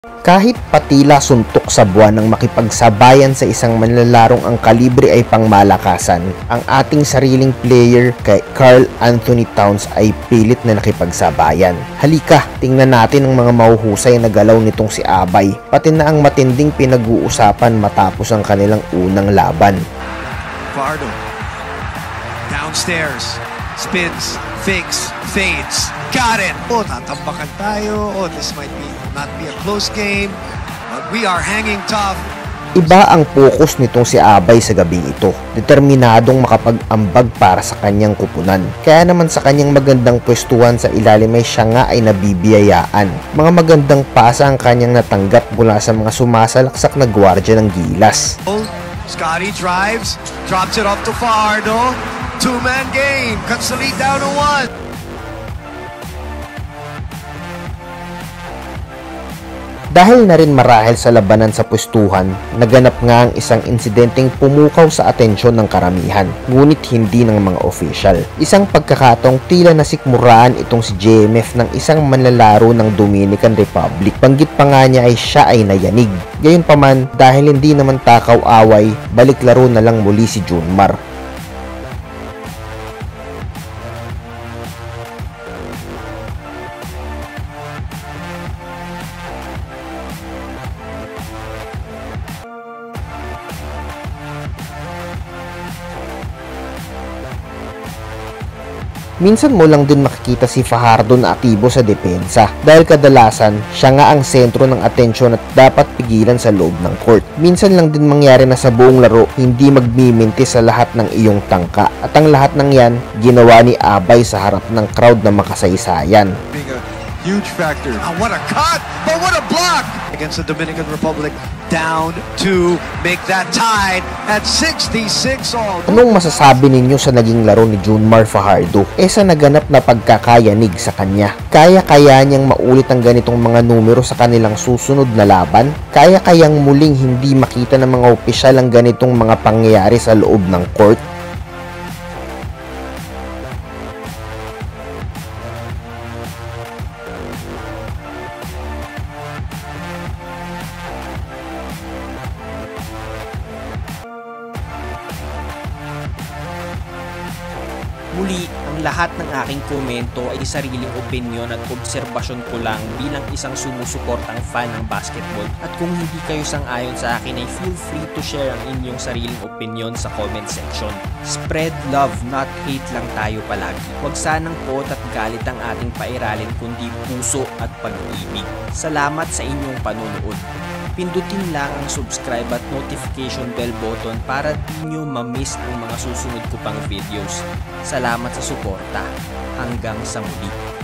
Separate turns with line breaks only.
Kahit patila suntok sa buwan ng makipagsabayan sa isang manlalarong ang kalibre ay pangmalakasan, ang ating sariling player kay Karl Anthony Towns ay pilit na nakipagsabayan. Halika, tingnan natin ang mga mahuhusay na galaw nitong si Abay, pati na ang matinding pinag-uusapan matapos ang kanilang unang laban.
Fajardo, downstairs, spins, fakes, fades, got it! Oh, tatambakan tayo. Oh, this might not be a close game, but we are hanging tough.
Iba ang focus nitong si Abay sa gabing ito. Determinadong makapag-ambag para sa kanyang kupunan. Kaya naman sa kanyang magandang pwestuhan sa ilalim ay siya nga ay nabibiyayaan. Mga magandang pasa ang kanyang natanggap mula sa mga sumasalaksak na gwardya ng gilas.
Scotty drives, drops it off to Fajardo. Two-man game, cuts the lead down to 1.
Dahil na rin marahil sa labanan sa pwestuhan, naganap nga ang isang insidenteng pumukaw sa atensyon ng karamihan, ngunit hindi ng mga official. Isang pagkakataong tila nasikmuraan itong si JMF ng isang manlalaro ng Dominican Republic. Banggit pa nga niya ay siya ay nayanig. Gayunpaman, dahil hindi naman takaw away, balik laro na lang muli si Junmar. Minsan mo lang din makikita si Fajardo na aktibo sa depensa dahil kadalasan siya nga ang sentro ng atensyon at dapat pigilan sa loob ng court. Minsan lang din mangyari na sa buong laro hindi magmiminti sa lahat ng iyong tangka at ang lahat ng yan ginawa ni Abay sa harap ng crowd na makasaysayan.
Huge factor. Oh, what a cut! But what a block! Against the Dominican Republic, down to make that tied at 66 all.
Anong masasabi ninyo sa naging laro ni Junmar Fajardo? Sa naganap na pagkakayanig sa kanya. Kaya niyang maulit ang ganitong mga numero sa kanilang susunod na laban? Kayang muling hindi makita ng mga opisyal ang ganitong mga pangyayari sa loob ng court?
Muli, ang lahat ng aking komento ay sariling opinyon at obserbasyon ko lang bilang isang sumusuportang fan ng basketball. At kung hindi kayo sang-ayon sa akin ay feel free to share ang inyong sariling opinyon sa comment section. Spread love, not hate lang tayo palagi. Huwag sanang pot at galit ang ating pairalin kundi puso at pag-ibig. Salamat sa inyong panunood. Pindutin lang ang subscribe at notification bell button para di nyo ma-miss ang mga susunod ko pang videos. Salamat sa suporta. Hanggang sa muli.